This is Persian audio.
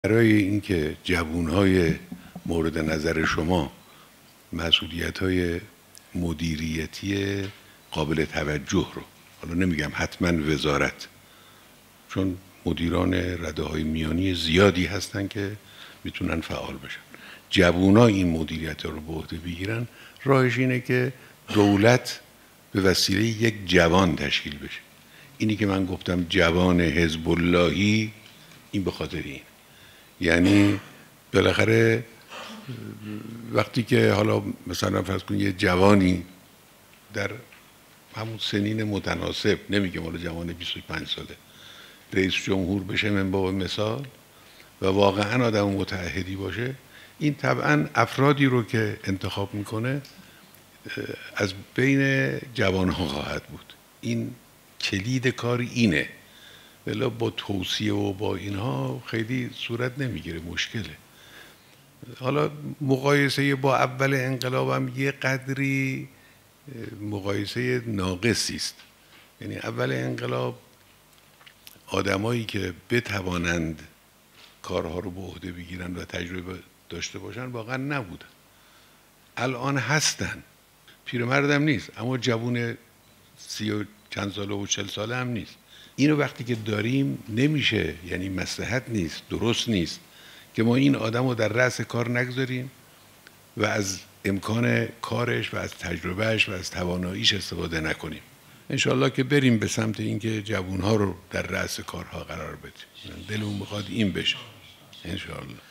برای اینکه جوانهای مورد نظر شما مسئولیت‌های مدیریتی قابل توجه رو، حالا نمیگم حتما وزارت، چون مدیران رده‌های میانی زیادی هستن که میتونن فعال بشن، جوونا این مدیریت رو به عهده بگیرن، راهش اینه که دولت به وسیله یک جوان تشکیل بشه. اینی که من گفتم جوان حزب اللهی، این به خاطر این، یعنی بالاخره وقتی که حالا مثلا فرض کنید یه جوانی در همون سنین متناسب، نمیگم حالا جوان 25 ساله، رئیس جمهور بشه من با مثال و واقعا آدم متعهدی باشه، این طبعا افرادی رو که انتخاب میکنه از بین جوانها خواهد بود. این کلید کار اینه، ولی با توصیه و با اینها خیلی صورت نمیگیره، مشکله. حالا مقایسه با اول انقلابم یه قدری مقایسه ناقصی است. یعنی اول انقلاب آدمایی که بتوانند کارها رو به عهده بگیرن و تجربه داشته باشن واقعا نبودن. الان هستن، پیرمردم نیست، اما جوون 30 و چند ساله و 40 ساله هم نیست. اینو وقتی که داریم نمیشه، یعنی مصلحت نیست، درست نیست که ما این آدم رو در رأس کار نگذاریم و از امکان کارش و از تجربهش و از تواناییش استفاده نکنیم. انشالله که بریم به سمت اینکه جوانها رو در رأس کارها قرار بدیم. دلمون میخواد این بشه انشالله.